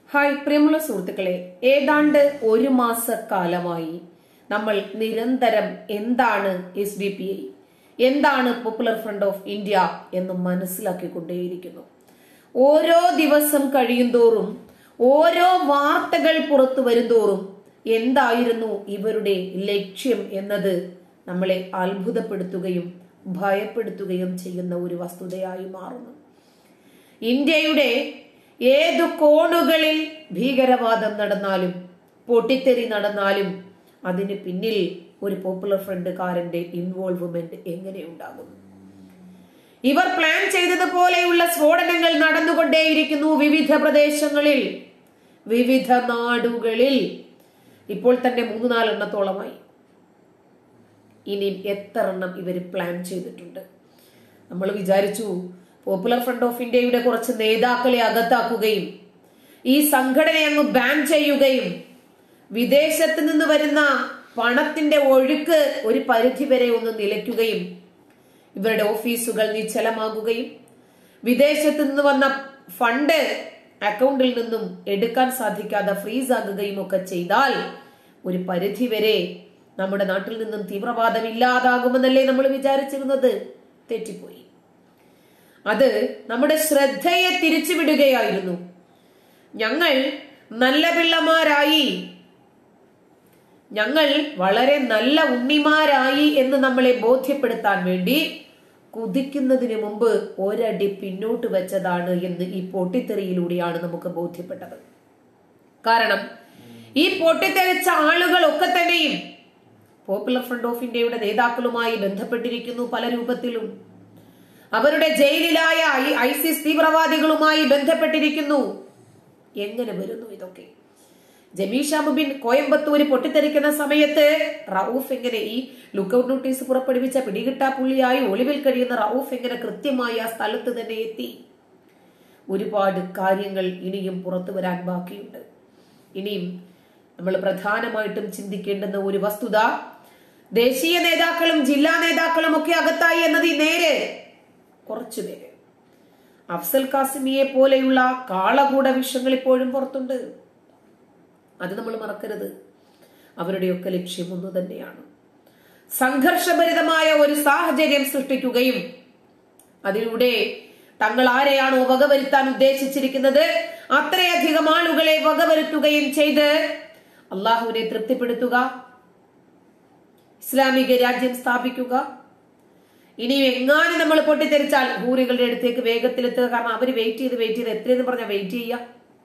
Hi പ്രിയമുള്ള സുഹൃത്തുക്കളെ, ഏതാണ്ട് ഒരു മാസക്കാലമായി നമ്മൾ നിരന്തരം എന്താണ് SDPI, എന്താണ് പോപ്പുലർ ഫ്രണ്ട് ഓഫ് ഇന്ത്യ എന്ന് മനസ്സിലാക്കിക്കൊണ്ടേയിരിക്കുന്നു. ഓരോ ദിവസം കഴിയുന്തോറും ഓരോ വാർത്തകൾ പുറത്തു വരുന്തോറും എന്തായിരുന്നു ഇവരുടെ ലക്ഷ്യം എന്നത് നമ്മളെ അത്ഭുതപ്പെടുത്തുകയും ഭയപ്പെടുത്തുകയും ചെയ്യുന്ന ഒരു വസ്തുതയായി മാറുന്നു. ഇന്ത്യയുടെ ഏതു കോണുകളിൽ ഭീകരവാദം നടന്നാലും പൊട്ടിത്തെറി നടന്നാലും അതിന് പിന്നിൽ ഒരു പോപ്പുലർ ഫ്രണ്ടുകാരന്റെ ഇൻവോൾവ്മെന്റ് എങ്ങനെ ഉണ്ടാകും? ഇവർ പ്ലാൻ ചെയ്തതുപോലെയുള്ള സ്ഫോടനങ്ങൾ നടന്നുകൊണ്ടേയിരിക്കുന്നു വിവിധ പ്രദേശങ്ങളിൽ, വിവിധ നാടുകളിൽ. ഇപ്പോൾ തന്നെ 3-4 എണ്ണത്തോളമായി. ഇനിയും എത്ര എണ്ണം ഇവർ പ്ലാൻ ചെയ്തിട്ടുണ്ട്? നമ്മൾ വിചാരിച്ചു പോപ്പുലർ ഫ്രണ്ട് ഓഫ് ഇന്ത്യയുടെ കുറച്ച് നേതാക്കളെ അകത്താക്കുകയും ഈ സംഘടനയെ അങ്ങ് ബാൻ ചെയ്യുകയും വിദേശത്ത് നിന്ന് വരുന്ന പണത്തിന്റെ ഒഴുക്ക് ഒരു പരിധിവരെ ഒന്ന് നിലയ്ക്കുകയും ഇവരുടെ ഓഫീസുകൾ നിശ്ചലമാകുകയും വിദേശത്ത് നിന്ന് വന്ന ഫണ്ട് അക്കൗണ്ടിൽ നിന്നും എടുക്കാൻ സാധിക്കാതെ ഫ്രീസ് ആകുകയും ഒക്കെ ചെയ്താൽ ഒരു പരിധിവരെ നമ്മുടെ നാട്ടിൽ നിന്നും തീവ്രവാദം ഇല്ലാതാകുമെന്നല്ലേ നമ്മൾ വിചാരിച്ചിരുന്നത്? തെറ്റിപ്പോയി. അത് നമ്മുടെ ശ്രദ്ധയെ തിരിച്ചുവിടുകയായിരുന്നു. ഞങ്ങൾ നല്ല പിള്ളമാരായി, ഞങ്ങൾ വളരെ നല്ല ഉണ്ണിമാരായി എന്ന് നമ്മളെ ബോധ്യപ്പെടുത്താൻ വേണ്ടി കുതിക്കുന്നതിന് മുമ്പ് ഒരടി പിന്നോട്ട് വെച്ചതാണ് എന്ന് ഈ പൊട്ടിത്തെറിയിലൂടെയാണ് നമുക്ക് ബോധ്യപ്പെട്ടത്. കാരണം ഈ പൊട്ടിത്തെറിച്ച ആളുകളൊക്കെ തന്നെയും പോപ്പുലർ ഫ്രണ്ട് ഓഫ് ഇന്ത്യയുടെ നേതാക്കളുമായി ബന്ധപ്പെട്ടിരിക്കുന്നു. പല രൂപത്തിലും അവരുടെ ജയിലിലായ ISIS തീവ്രവാദികളുമായി ബന്ധപ്പെട്ടിരിക്കുന്നു. എങ്ങനെ വരുന്നു ഇതൊക്കെ? ജമീഷ മുബിൻ കോയമ്പത്തൂര് പൊട്ടിത്തെറിക്കുന്ന സമയത്ത് റൌഫ് എങ്ങനെ, ഈ ലുക്കൌട്ട് നോട്ടീസ് പുറപ്പെടുവിച്ച പിടികിട്ടാ പുള്ളിയായി ഒളിവിൽ കഴിയുന്ന റൌഫ് എങ്ങനെ കൃത്യമായി ആ സ്ഥലത്ത് തന്നെ എത്തി? ഒരുപാട് കാര്യങ്ങൾ ഇനിയും പുറത്തു വരാൻ ബാക്കിയുണ്ട്. ഇനിയും നമ്മൾ പ്രധാനമായിട്ടും ചിന്തിക്കേണ്ടുന്ന ഒരു വസ്തുത, ദേശീയ നേതാക്കളും ജില്ലാ നേതാക്കളും ഒക്കെ അകത്തായി എന്നത് നേരെ. കുറച്ചുപേര്, അഫ്സൽ കാസിമിയെ പോലെയുള്ള കാളകൂട വിഷയങ്ങൾ ഇപ്പോഴും പുറത്തുണ്ട്. അത് നമ്മൾ മറക്കരുത്. അവരുടെയൊക്കെ ലക്ഷ്യം ഒന്നു തന്നെയാണ്, സംഘർഷഭരിതമായ ഒരു സാഹചര്യം സൃഷ്ടിക്കുകയും അതിലൂടെ തങ്ങൾ ആരെയാണോ വകവരുത്താൻ ഉദ്ദേശിച്ചിരിക്കുന്നത് അത്രയധികം ആളുകളെ വകവരുത്തുകയും ചെയ്ത് അള്ളാഹുവിനെ തൃപ്തിപ്പെടുത്തുക, ഇസ്ലാമിക രാജ്യം സ്ഥാപിക്കുക. ഇനി എങ്ങാനും നമ്മൾ പൊട്ടിത്തെറിച്ചാൽ ഹൂറികളുടെ അടുത്തേക്ക് വേഗത്തിലെത്തുക. കാരണം അവര് വെയിറ്റ് ചെയ്ത് എത്രയെന്ന് പറഞ്ഞാൽ വെയിറ്റ് ചെയ്യുക.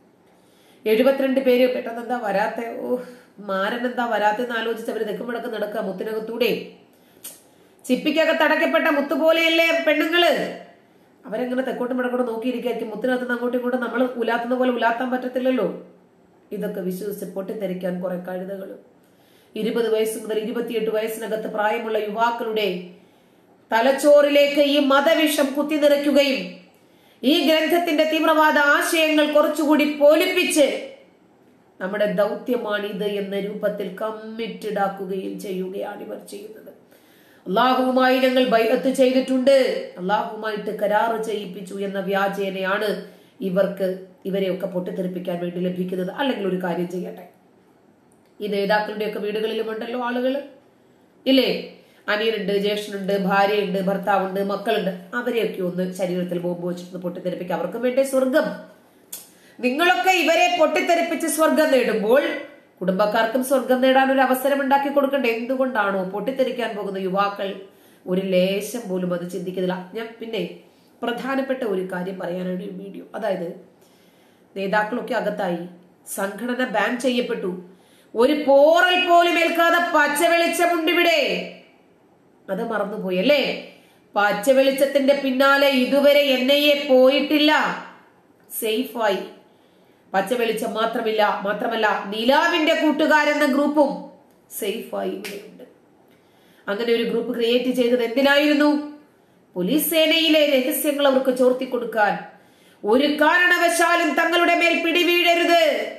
72 പേര് പെട്ടെന്ന് എന്താ വരാത്ത, മാരൻ എന്താ വരാത്തെന്ന് ആലോചിച്ച് അവര് തെക്കുമുടക്ക് നടക്കുക. മുത്തിനകത്തൂടെ ചിപ്പിക്കകത്ത് അടക്കപ്പെട്ട മുത്തുപോലെയല്ലേ പെണ്ണുങ്ങള്. അവരെങ്ങനെ തെക്കോട്ടും വടക്കോട്ടും നോക്കിയിരിക്കും. മുത്തിനകത്ത് അങ്ങോട്ടും ഇങ്ങോട്ടും നമ്മൾ ഉലാത്തുന്ന പോലെ ഉലാത്താൻ പറ്റത്തില്ലല്ലോ. ഇതൊക്കെ വിശ്വസിച്ച് പൊട്ടിത്തെറിക്കാൻ കുറെ കഴുതകളും 20 വയസ്സ് മുതൽ 28 വയസ്സിനകത്ത് പ്രായമുള്ള യുവാക്കളുടെ തലച്ചോറിലേക്ക് ഈ മതവിഷം കുത്തിനിറയ്ക്കുകയും ഈ ഗ്രന്ഥത്തിന്റെ തീവ്രവാദ ആശയങ്ങൾ കുറച്ചുകൂടി പോലിപ്പിച്ച് നമ്മുടെ ദൗത്യമാണിത് എന്ന രൂപത്തിൽ കമ്മിറ്റഡ് ആക്കുകയും ചെയ്യുകയാണ് ഇവർ ചെയ്യുന്നത്. അള്ളാഹുവുമായി ഞങ്ങൾ ബൈഅത്ത് ചെയ്തിട്ടുണ്ട്, അള്ളാഹുവുമായിട്ട് കരാറ് ചെയ്യിപ്പിച്ചു എന്ന വ്യാജേനയാണ് ഇവരെയൊക്കെ പൊട്ടിത്തെറിപ്പിക്കാൻ വേണ്ടി ലഭിക്കുന്നത്. അല്ലെങ്കിൽ ഒരു കാര്യം ചെയ്യട്ടെ, ഈ നേതാക്കളുടെയൊക്കെ വീടുകളിലും ഉണ്ടല്ലോ ആളുകൾ ഇല്ലേ? അനിയനുണ്ട്, ജ്യേഷ്ഠനുണ്ട്, ഭാര്യയുണ്ട്, ഭർത്താവുണ്ട്, മക്കളുണ്ട്. അവരെയൊക്കെ ഒന്ന് ശരീരത്തിൽ ബോംബ് വെച്ചിട്ട് പൊട്ടിത്തെറിപ്പിക്കുക. അവർക്കും വേണ്ടേ സ്വർഗം? നിങ്ങളൊക്കെ ഇവരെ പൊട്ടിത്തെറിപ്പിച്ച് സ്വർഗം നേടുമ്പോൾ കുടുംബക്കാർക്കും സ്വർഗം നേടാൻ ഒരു അവസരം ഉണ്ടാക്കി കൊടുക്കണ്ടേ? എന്തുകൊണ്ടാണോ പൊട്ടിത്തെറിക്കാൻ പോകുന്ന യുവാക്കൾ ഒരു ലേശം പോലും അത് ചിന്തിക്കുന്നില്ല? ഞാൻ പിന്നെ പ്രധാനപ്പെട്ട ഒരു കാര്യം പറയാനാണ് ഈ വീഡിയോ. അതായത് നേതാക്കളൊക്കെ അകത്തായി, സംഘടന ബാൻ ചെയ്യപ്പെട്ടു, ഒരു പോറൽ പോലും ഏൽക്കാതെ പച്ച വെളിച്ചമുണ്ട് ഇവിടെ. അത് മറന്നുപോയി അല്ലേ? പച്ച വെളിച്ചത്തിന്റെ പിന്നാലെ ഇതുവരെ NIA പോയിട്ടില്ല. സേഫായി. പച്ച വെളിച്ചം മാത്രമല്ല നിലാവിന്റെ കൂട്ടുകാരെന്ന ഗ്രൂപ്പും സേഫായി ഇവിടെയുണ്ട്. അങ്ങനെ ഒരു ഗ്രൂപ്പ് ക്രിയേറ്റ് ചെയ്തത് എന്തിനായിരുന്നു? പോലീസ് സേനയിലെ രഹസ്യങ്ങൾ അവർക്ക് ചോർത്തി കൊടുക്കാൻ. ഒരു കാരണവശാലും തങ്ങളുടെ മേൽ പിടിവീഴരുത്.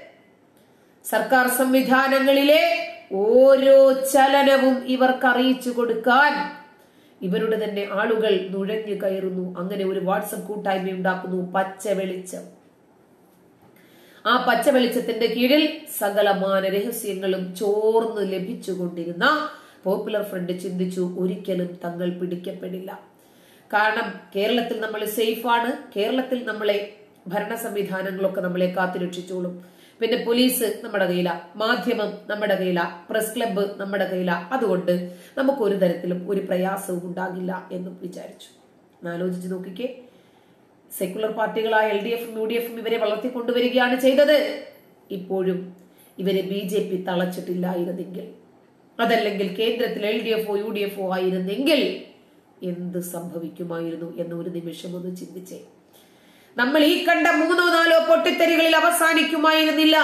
സർക്കാർ സംവിധാനങ്ങളിലെ ഓരോ ചലനവും ഇവർക്ക് അറിയിച്ചു കൊടുക്കാൻ ഇവരുടെ തന്നെ ആളുകൾ നുഴഞ്ഞു കയറുന്നു. അങ്ങനെ ഒരു വാട്സപ്പ് കൂട്ടായ്മ ഉണ്ടാക്കുന്നു. പച്ച വെളിച്ചം. ആ പച്ച വെളിച്ചത്തിന്റെ കീഴിൽ സകലമാന രഹസ്യങ്ങളും ചോർന്ന് ലഭിച്ചുകൊണ്ടിരുന്ന പോപ്പുലർ ഫ്രണ്ട് ചിന്തിച്ചു, ഒരിക്കലും തങ്ങൾ പിടിക്കപ്പെടില്ല. കാരണം കേരളത്തിൽ നമ്മൾ സേഫാണ്, കേരളത്തിൽ നമ്മളെ ഭരണ സംവിധാനങ്ങളൊക്കെ നമ്മളെ കാത്തുരക്ഷിച്ചോളും. പിന്നെ പോലീസ് നമ്മുടെ കയ്യില, മാധ്യമം നമ്മുടെ കയ്യില, പ്രസ് ക്ലബ്ബ് നമ്മുടെ കയ്യില, അതുകൊണ്ട് നമുക്ക് ഒരു തരത്തിലും ഒരു പ്രയാസവും ഉണ്ടാകില്ല എന്നും വിചാരിച്ചു. ആലോചിച്ച് നോക്കിക്കേ, സെക്കുലർ പാർട്ടികളായ LDF UDF ഇവരെ വളർത്തിക്കൊണ്ടുവരികയാണ് ചെയ്തത്. ഇപ്പോഴും ഇവരെ BJP തളച്ചിട്ടില്ലായിരുന്നെങ്കിൽ, അതല്ലെങ്കിൽ കേന്ദ്രത്തിൽ LDF UDF ആയിരുന്നെങ്കിൽ എന്ത് സംഭവിക്കുമായിരുന്നു എന്ന് ഒരു നിമിഷം ഒന്ന് ചിന്തിച്ചേ. നമ്മൾ ഈ കണ്ട 3-4 പൊട്ടിത്തെറികളിൽ അവസാനിക്കുമായിരുന്നില്ല.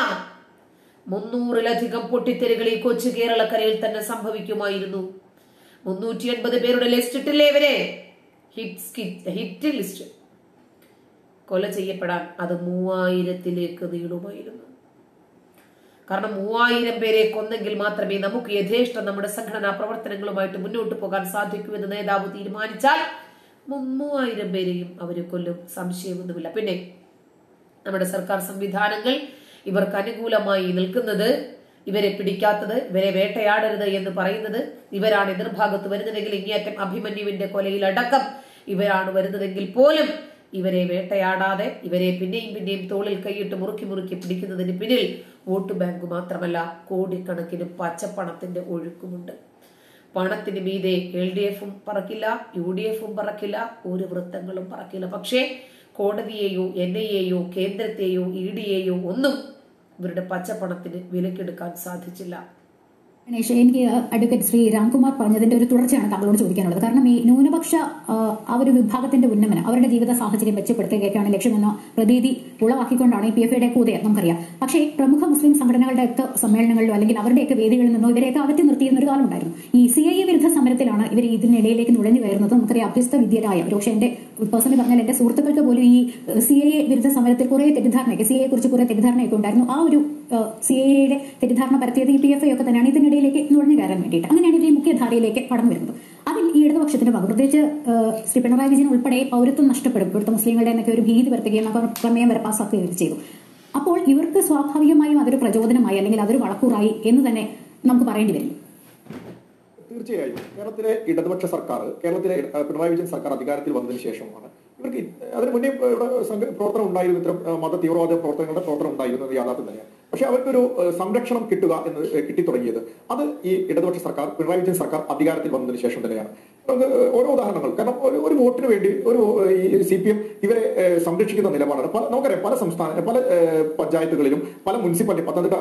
300-ലധികം പൊട്ടിത്തെറികൾ ഈ കൊച്ചു കേരളക്കരയിൽ തന്നെ സംഭവിക്കുമായിരുന്നു. 380 പേരുടെ ലിസ്റ്റ് ഇട്ടില്ലേ ഇവരെ, ഹിറ്റ് ലിസ്റ്റ്. കൊല ചെയ്യപ്പെടാൻ അത് 3000-ലേക്ക് നീളുമായിരുന്നു. കാരണം 3000 പേരെ കൊന്നെങ്കിൽ മാത്രമേ നമുക്ക് യഥേഷ്ടം നമ്മുടെ സംഘടനാ പ്രവർത്തനങ്ങളുമായിട്ട് മുന്നോട്ട് പോകാൻ സാധിക്കൂ എന്ന് നേതാവ് തീരുമാനിച്ചാൽ 3000 പേരെയും അവര് കൊല്ലും, സംശയമൊന്നുമില്ല. പിന്നെ നമ്മുടെ സർക്കാർ സംവിധാനങ്ങൾ ഇവർക്ക് അനുകൂലമായി നിൽക്കുന്നത്, ഇവരെ പിടിക്കാത്തത്, ഇവരെ വേട്ടയാടരുത് എന്ന് പറയുന്നത്, ഇവരാണ് എതിർഭാഗത്ത് വരുന്നതെങ്കിൽ ഇങ്ങേയറ്റം അഭിമന്യുവിന്റെ കൊലയിൽ അടക്കം ഇവരാണ് വരുന്നതെങ്കിൽ പോലും ഇവരെ വേട്ടയാടാതെ ഇവരെ പിന്നെയും തോളിൽ കൈയിട്ട് മുറുക്കി പിടിക്കുന്നതിന് പിന്നിൽ വോട്ട് ബാങ്ക് മാത്രമല്ല, കോടിക്കണക്കിന് പച്ചപ്പണത്തിന്റെ ഒഴുക്കുമുണ്ട്. പണത്തിന് മീതെ LDF പറക്കില്ല, UDF പറക്കില്ല, ഒരു വൃത്തങ്ങളും പറക്കില്ല. പക്ഷേ കോടതിയെയോ NIA-യോ കേന്ദ്രത്തെയോ ED-യെയോ ഒന്നും ഇവരുടെ പച്ചപ്പണത്തിന് വിലക്കെടുക്കാൻ സാധിച്ചില്ല. ഗണേഷ്, എനിക്ക് അഡ്വക്കേറ്റ് ശ്രീ രാംകുമാർ പറഞ്ഞതിന്റെ ഒരു തുടർച്ചയാണ് താങ്കളോട് ചോദിക്കാനുള്ളത്. കാരണം ഈ ന്യൂനപക്ഷ ആ ഒരു വിഭാഗത്തിന്റെ ഉന്നമനം, അവരുടെ ജീവിത സാഹചര്യം മെച്ചപ്പെടുത്തുകയൊക്കെയാണ് ലക്ഷ്യമെന്ന പ്രതീതി ഉളവാക്കിക്കൊണ്ടാണ് ഈ PFIയുടെ ഉദയം നമുക്കറിയാം. പക്ഷേ പ്രമുഖ മുസ്ലിം സംഘടനകളുടെയൊക്കെ സമ്മേളനങ്ങളിലോ അല്ലെങ്കിൽ അവരുടെയൊക്കെ വേദികളിൽ നിന്നോ ഇവരെയൊക്കെ അകറ്റി നിർത്തിയിരുന്ന ഒരു കാലം ഉണ്ടായിരുന്നു. ഈ CIA വിരുദ്ധ സമരത്തിലാണ് ഇവർ ഇതിനിടയിലേക്ക് നുഴഞ്ഞു കയറുന്നത്. നമുക്കറിയാം, അഭ്യസ്ത വിദ്യരായ, പക്ഷേ എന്റെ പേഴ്സണലി പറഞ്ഞാൽ എന്റെ സുഹൃത്തുക്കൾക്ക് പോലും ഈ CIA വിരുദ്ധ സമരത്തിൽ കുറെ തെറ്റിദ്ധാരണയൊക്കെ, CIA കുറിച്ച് കുറെ തെറ്റിദ്ധാരണയൊക്കെ ഉണ്ടായിരുന്നു. ആ ഒരു CIAയുടെ തെറ്റിദ്ധാരണ പരത്തിയത് ഈ PFI ഒക്കെ തന്നെയാണ് ഇതിനിടയിലേക്ക് നുഴഞ്ഞു കയറാൻ വേണ്ടിയിട്ട്. അങ്ങനെയാണ് ഇവർ ഈ മുഖ്യധാരയിലേക്ക് കടന്നു വരുന്നത്. അതിൽ ഈ ഇടതുപക്ഷത്തിന്റെ ഭാഗം, പ്രത്യേകിച്ച് ശ്രീ പിണറായി വിജയൻ ഉൾപ്പെടെ പൗരത്വം നഷ്ടപ്പെടും, ഇവിടുത്തെ മുസ്ലിങ്ങളുടെ എന്നൊക്കെ ഒരു ഭീതി വരുത്തുകയും അവർ പ്രമേയം വരെ പാസ്സാക്കുകയും ചെയ്തു. അപ്പോൾ ഇവർക്ക് സ്വാഭാവികമായും അതൊരു പ്രചോദനമായി അല്ലെങ്കിൽ അതൊരു വളക്കൂറായി എന്ന് തന്നെ നമുക്ക് പറയേണ്ടി വരും. തീർച്ചയായും കേരളത്തിലെ ഇടതുപക്ഷ സർക്കാർ, കേരളത്തിലെ പിണറായി വിജയൻ സർക്കാർ അധികാരത്തിൽ വന്നതിന് ശേഷമാണ് ഇവർക്ക് അതിന് മുന്നേ ഇവിടെ പ്രവർത്തനം ഉണ്ടായിരുന്നു, ഇത്തരം മത തീവ്രവാദ പ്രവർത്തനങ്ങളുടെ പ്രവർത്തനം ഉണ്ടായിരുന്നത് യാഥാർത്ഥ്യം തന്നെയാണ്. പക്ഷെ അവർക്കൊരു സംരക്ഷണം കിട്ടുക എന്ന് കിട്ടിത്തുടങ്ങിയത് അത് ഈ ഇടതുപക്ഷ സർക്കാർ, പിണറായി വിജയൻ സർക്കാർ അധികാരത്തിൽ വന്നതിന് ശേഷം തന്നെയാണ്. ഓരോ ഉദാഹരണങ്ങൾ, കാരണം ഒരു വോട്ടിന് വേണ്ടി ഒരു CPM ഇവരെ സംരക്ഷിക്കുന്ന നിലപാടാണ്. നമുക്കറിയാം, പല പഞ്ചായത്തുകളിലും പല മുനിസിപ്പാലിറ്റി, പത്തനംതിട്ട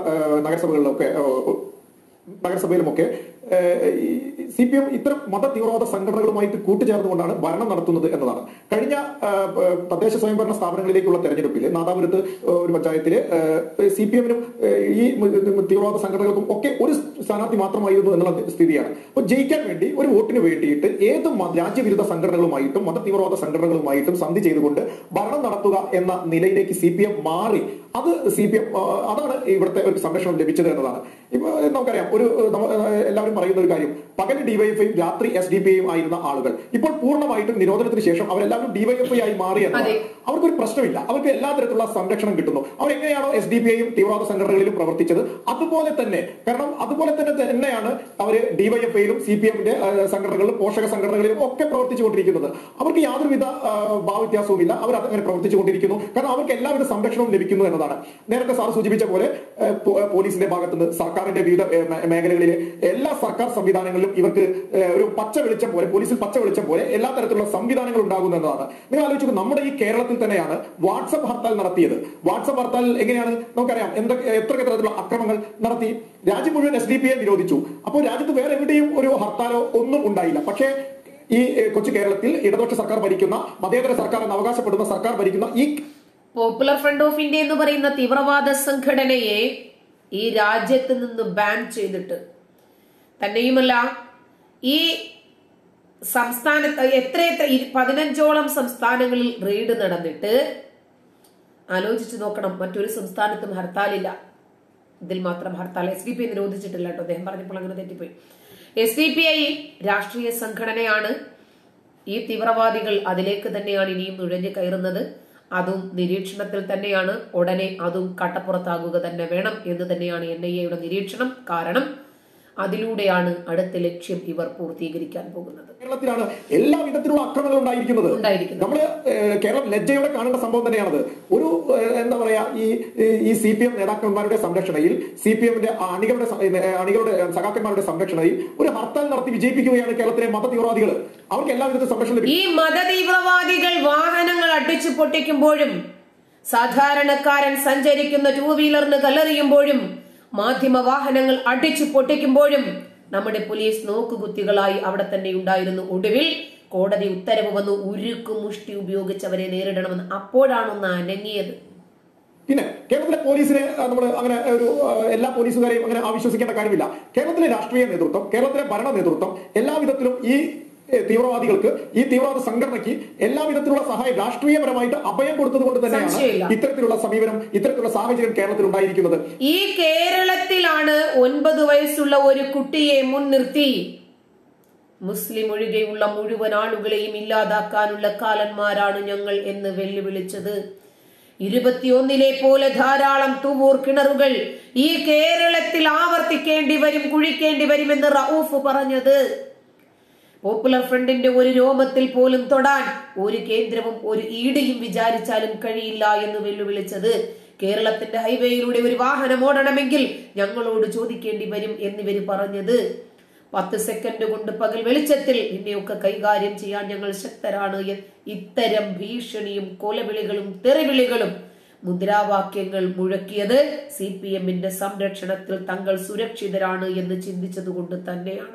നഗരസഭയിലുമൊക്കെ CPM ഇത്തരം മത തീവ്രവാദ സംഘടനകളുമായിട്ട് കൂട്ടുചേർന്നുകൊണ്ടാണ് ഭരണം നടത്തുന്നത് എന്നതാണ്. കഴിഞ്ഞ തദ്ദേശ സ്വയംഭരണ സ്ഥാപനങ്ങളിലേക്കുള്ള തെരഞ്ഞെടുപ്പിൽ നാദാപുരത്ത് ഒരു പഞ്ചായത്തില് CPM-നും ഈ തീവ്രവാദ സംഘടനകൾക്കും ഒക്കെ ഒരു സ്ഥാനാർത്ഥി മാത്രമായിരുന്നു എന്നുള്ള സ്ഥിതിയാണ്. അപ്പോൾ ജയിക്കാൻ വേണ്ടി ഒരു വോട്ടിന് വേണ്ടിയിട്ട് ഏത് രാജ്യവിരുദ്ധ സംഘടനകളുമായിട്ടും മത തീവ്രവാദ സംഘടനകളുമായിട്ടും സന്ധി ചെയ്തുകൊണ്ട് ഭരണം നടത്തുക എന്ന നിലയിലേക്ക് CPM മാറി. അത് CPM അതാണ് ഇവിടുത്തെ ഒരു സംരക്ഷണം ലഭിച്ചത് എന്നതാണ്. ഇപ്പൊ നമുക്കറിയാം, എല്ലാവരും പറയുന്ന ഒരു കാര്യം, പകൽ DYFI-യും രാത്രി SDPI-യും ആയിരുന്ന ആളുകൾ ഇപ്പോൾ പൂർണ്ണമായിട്ടും നിരോധനത്തിന് ശേഷം അവരെല്ലാവരും DYFI ആയി മാറിയെന്നാണ്. അവർക്കൊരു പ്രശ്നമില്ല, അവർക്ക് എല്ലാ തരത്തിലുള്ള സംരക്ഷണം കിട്ടുന്നു. അവരെങ്ങനെയാണോ SDPI-യും തീവ്രവാദ സംഘടനകളിലും പ്രവർത്തിച്ചത് അതുപോലെ തന്നെ, കാരണം അതുപോലെ തന്നെയാണ് അവര് DYFI-യിലും CPM-ന്റെ സംഘടനകളിലും പോഷക സംഘടനകളിലും ഒക്കെ പ്രവർത്തിച്ചുകൊണ്ടിരിക്കുന്നത്. അവർക്ക് യാതൊരുവിധ ഭാവവ്യത്യാസവും ഇല്ല, അവർ അങ്ങനെ പ്രവർത്തിച്ചുകൊണ്ടിരിക്കുന്നു. കാരണം അവർക്ക് എല്ലാവിധ സംരക്ഷണവും ലഭിക്കുന്നു എന്നതാണ്. നേരത്തെ സാർ സൂചിപ്പിച്ച പോലെ പോലീസിന്റെ ഭാഗത്തുനിന്ന് സർക്കാരിന്റെ വിവിധ മേഖലകളിലെ എല്ലാ സർക്കാർ സംവിധാനങ്ങളിലും ഇവർക്ക് ഒരു പച്ച വെളിച്ചം പോലെ, പോലീസിൽ പച്ച വെളിച്ചം പോലെ എല്ലാ തരത്തിലുള്ള സംവിധാനങ്ങൾ ഉണ്ടാകുന്നു എന്നതാണ്. നിങ്ങൾ ആലോചിച്ചു, നമ്മുടെ ഈ കേരളത്തിൽ തന്നെയാണ് വാട്സ്ആപ്പ് ഹർത്താൽ നടത്തിയത്. വാട്സ്ആപ്പ് ഹർത്താൽ എങ്ങനെയാണ് നമുക്കറിയാം, എത്ര തരത്തിലുള്ള അക്രമങ്ങൾ നടത്തി. രാജ്യം മുഴുവൻ SDPI നിരോധിച്ചു. അപ്പോൾ രാജ്യത്ത് വേറെ എവിടെയും ഒരു ഹർത്താലോ ഒന്നും ഉണ്ടായില്ല. പക്ഷേ ഈ കൊച്ചു കേരളത്തിൽ ഇടതുപക്ഷ സർക്കാർ ഭരിക്കുന്ന, മതേതര സർക്കാർ എന്ന് അവകാശപ്പെടുന്ന സർക്കാർ ഭരിക്കുന്ന ഈ പോപ്പുലർ ഫ്രണ്ട് ഓഫ് ഇന്ത്യ എന്ന് പറയുന്ന തീവ്രവാദ സംഘടനയെ ഈ രാജ്യത്ത് നിന്ന് ബാൻ ചെയ്തിട്ട്, തന്നെയുമല്ല ഈ സംസ്ഥാനത്ത് എത്ര 15ഓളം സംസ്ഥാനങ്ങളിൽ റെയ്ഡ് നടന്നിട്ട്, ആലോചിച്ചു നോക്കണം, മറ്റൊരു സംസ്ഥാനത്തും ഹർത്താലില്ല. ഇതിൽ മാത്രം ഹർത്താൽ. SDPI നിരോധിച്ചിട്ടില്ല കേട്ടോ, അദ്ദേഹം പറഞ്ഞപ്പോൾ അങ്ങനെ തെറ്റിപ്പോയി. SDPI രാഷ്ട്രീയ സംഘടനയാണ്. ഈ തീവ്രവാദികൾ അതിലേക്ക് തന്നെയാണ് ഇനിയും നുഴഞ്ഞു കയറുന്നത്. അതും നിരീക്ഷണത്തിൽ തന്നെയാണ്. ഉടനെ അതും കട്ടപ്പുറത്താകുക തന്നെ വേണം എന്ന് തന്നെയാണ് NIA-യുടെ നിരീക്ഷണം. കാരണം അതിലൂടെയാണ് അടുത്ത ലക്ഷ്യം ഇവർ പൂർത്തീകരിക്കാൻ പോകുന്നത്. കേരളത്തിലാണ് എല്ലാ വിധത്തിലുള്ള അക്രമങ്ങളും ഉണ്ടായിരിക്കുന്നത്. നമ്മള് കേരളം ലജ്ജയോടെ കാണേണ്ട സംഭവം തന്നെയാണത്. ഒരു എന്താ പറയാ, ഈ CPM നേതാക്കന്മാരുടെ സംരക്ഷണയിൽ, CPM-ന്റെ അണികളുടെ സഖാക്കന്മാരുടെ സംരക്ഷണയിൽ ഒരു ഹർത്താൽ നടത്തി വിജയിപ്പിക്കുകയാണ് കേരളത്തിലെ മതതീവ്രവാദികൾ. അവർക്ക് എല്ലാവിധ സംരക്ഷണം. ഈ മതതീവ്രവാദികൾ വാഹനങ്ങൾ അടിച്ചു പൊട്ടിക്കുമ്പോഴും, സാധാരണക്കാരൻ സഞ്ചരിക്കുന്ന 2 വീലറിന് കല്ലെറിയുമ്പോഴും, മാധ്യമ വാഹനങ്ങൾ അടിച്ചു പൊട്ടിക്കുമ്പോഴും നമ്മുടെ പോലീസ് നോക്കുകുത്തികളായി അവിടെ തന്നെ ഉണ്ടായിരുന്നു. ഒടുവിൽ കോടതി ഉത്തരവ് വന്നു, ഉരുക്കു മുഷ്ടി ഉപയോഗിച്ച് അവരെ നേരിടണമെന്ന്. അപ്പോഴാണൊന്ന് അനങ്ങിയത്. പിന്നെ കേരളത്തിലെ പോലീസിനെ നമ്മൾ അങ്ങനെ ഒരു എല്ലാ പോലീസുകാരെയും അങ്ങനെ അവിശ്വസിക്കേണ്ട കാര്യമില്ല. കേരളത്തിലെ രാഷ്ട്രീയ നേതൃത്വം, കേരളത്തിലെ ഭരണ നേതൃത്വം എല്ലാവിധത്തിലും ഈ തീവ്രവാദികൾക്ക്, ഈ തീവ്രവാദ സംഘടനയ്ക്ക് എല്ലാവിധത്തിലുള്ള സഹായം രാഷ്ട്രീയപരമായിട്ട് അഭയം കൊടുത്തത് കൊണ്ട് തന്നെയാണ് ഇത്തരത്തിലുള്ള സമീപനം, ഇത്തരത്തിലുള്ള സാഹചര്യം കേരളത്തിൽ ഉണ്ടായിരിക്കുന്നത്. ഈ കേരളത്തിലാണ് 9 വയസ്സുള്ള ഒരു കുട്ടിയെ മുൻനിർത്തി മുസ്ലിം ഒഴികെയുള്ള മുഴുവൻ ആളുകളെയും ഇല്ലാതാക്കാനുള്ള കാലന്മാരാണ് ഞങ്ങൾ എന്ന് വെല്ലുവിളിച്ചത്. 21-ലെ പോലെ ധാരാളം തുവൂർ കിണറുകൾ ഈ കേരളത്തിൽ ആവർത്തിക്കേണ്ടി വരും, കുഴിക്കേണ്ടി വരുമെന്ന് റഊഫ് പറഞ്ഞത്. പോപ്പുലർ ഫ്രണ്ടിന്റെ ഒരു രോമത്തിൽ പോലും തൊടാൻ ഒരു കേന്ദ്രവും ഒരു ഈടിയും വിചാരിച്ചാലും കഴിയില്ല എന്ന് വെല്ലുവിളിച്ചത്. കേരളത്തിന്റെ ഹൈവേയിലൂടെ ഒരു വാഹനം ഓടണമെങ്കിൽ ഞങ്ങളോട് ചോദിക്കേണ്ടി വരും എന്നിവര് പറഞ്ഞത്. 10 സെക്കൻഡ് കൊണ്ട് പകൽ വെളിച്ചത്തിൽ ഇതിനെയൊക്കെ കൈകാര്യം ചെയ്യാൻ ഞങ്ങൾ ശക്തരാണ്. ഇത്തരം ഭീഷണിയും കൊലവിളികളും തെറിവിളികളും മുദ്രാവാക്യങ്ങൾ മുഴക്കിയത് CPM-ന്റെ സംരക്ഷണത്തിൽ തങ്ങൾ സുരക്ഷിതരാണ് എന്ന് ചിന്തിച്ചതുകൊണ്ട് തന്നെയാണ്.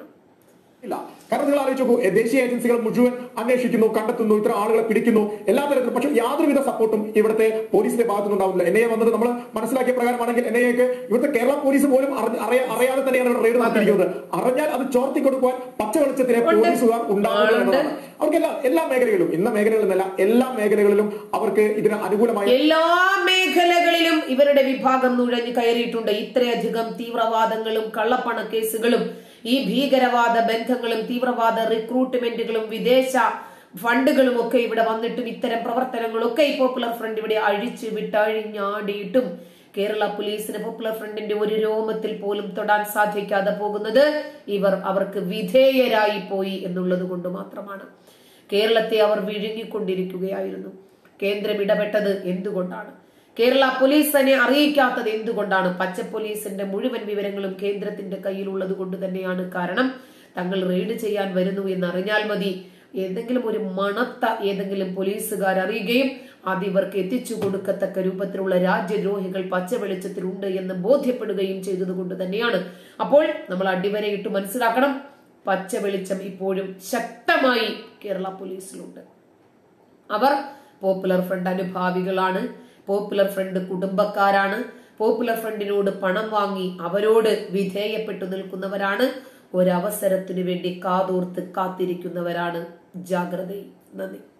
കാരണം നിങ്ങൾ ആലോചിച്ച് നോക്കൂ, ദേശീയ ഏജൻസികൾ മുഴുവൻ അന്വേഷിക്കുന്നു, കണ്ടെത്തുന്നു, ഇത്ര ആളുകളെ പിടിക്കുന്നു, എല്ലാ തരത്തിലും. പക്ഷെ യാതൊരുവിധ സപ്പോർട്ടും ഇവിടുത്തെ പോലീസിന്റെ ഭാഗത്തുനിന്നുണ്ടാവുന്നില്ല. NIA വന്നത് നമ്മൾ മനസ്സിലാക്കിയ പ്രകാരമാണെങ്കിൽ NIA-ക്ക് ഇവിടുത്തെ കേരള പോലീസ് പോലും അറിയാതെ തന്നെയാണ് ഇവിടെ റെയ്ഡ് നടത്തിയിരിക്കുന്നത്. അറിഞ്ഞാൽ അത് ചോർത്തി കൊടുക്കുവാൻ പച്ച വെളിച്ചത്തിലെ പോലീസുകാർ ഉണ്ടാവുക എന്നതാണ്. അവർക്ക് എല്ലാ മേഖലകളിലും, ഇന്ന മേഖലകളിലല്ല, എല്ലാ മേഖലകളിലും അവർക്ക് ഇതിന് അനുകൂലമായി എല്ലാ മേഖലകളിലും ഇവരുടെ വിഭാഗം നുഴഞ്ഞു കയറിയിട്ടുണ്ട്. ഇത്രയധികം തീവ്രവാദങ്ങളും കള്ളപ്പണ കേസുകളും ഈ ഭീകരവാദ ബന്ധങ്ങളും തീവ്രവാദ റിക്രൂട്ട്മെന്റുകളും വിദേശ ഫണ്ടുകളും ഒക്കെ ഇവിടെ വന്നിട്ടും ഇത്തരം പ്രവർത്തനങ്ങളൊക്കെ ഈ പോപ്പുലർ ഫ്രണ്ട് ഇവിടെ അഴിച്ചു വിട്ടഴിഞ്ഞാടിയിട്ടും കേരള പോലീസിന് പോപ്പുലർ ഫ്രണ്ടിന്റെ ഒരു രോമത്തിൽ പോലും തൊടാൻ സാധിക്കാതെ പോകുന്നത് അവർക്ക് വിധേയരായി പോയി എന്നുള്ളത് കൊണ്ട് മാത്രമാണ്. കേരളത്തെ അവർ വിഴുങ്ങിക്കൊണ്ടിരിക്കുകയായിരുന്നു. കേന്ദ്രം ഇടപെട്ടത് എന്തുകൊണ്ടാണ്? കേരള പോലീസ് തന്നെ അറിയിക്കാത്തത് എന്തുകൊണ്ടാണ്? പച്ച പോലീസിന്റെ മുഴുവൻ വിവരങ്ങളും കേന്ദ്രത്തിന്റെ കയ്യിലുള്ളത് കൊണ്ട് തന്നെയാണ്. കാരണം തങ്ങൾ റെയ്ഡ് ചെയ്യാൻ വരുന്നു എന്നറിഞ്ഞാൽ മതി, ഏതെങ്കിലും ഒരു മണത്ത ഏതെങ്കിലും പോലീസുകാർ അറിയുകയും അത് ഇവർക്ക് എത്തിച്ചു കൊടുക്കത്തക്ക രൂപത്തിലുള്ള രാജ്യദ്രോഹികൾ പച്ച വെളിച്ചത്തിലുണ്ട് എന്ന് ബോധ്യപ്പെടുകയും ചെയ്തത് കൊണ്ട് തന്നെയാണ്. അപ്പോൾ നമ്മൾ അടിവരയിട്ട് മനസ്സിലാക്കണം, പച്ച വെളിച്ചം ഇപ്പോഴും ശക്തമായി കേരള പോലീസിലുണ്ട്. അവർ പോപ്പുലർ ഫ്രണ്ട് അനുഭാവികളാണ്, പോപ്പുലർ ഫ്രണ്ട് കുടുംബക്കാരാണ്, പോപ്പുലർ ഫ്രണ്ടിനോട് പണം വാങ്ങി അവരോട് വിധേയപ്പെട്ടു നിൽക്കുന്നവരാണ്, ഒരവസരത്തിനു വേണ്ടി കാതോർത്ത് കാത്തിരിക്കുന്നവരാണ്. ജാഗ്രത. നന്ദി.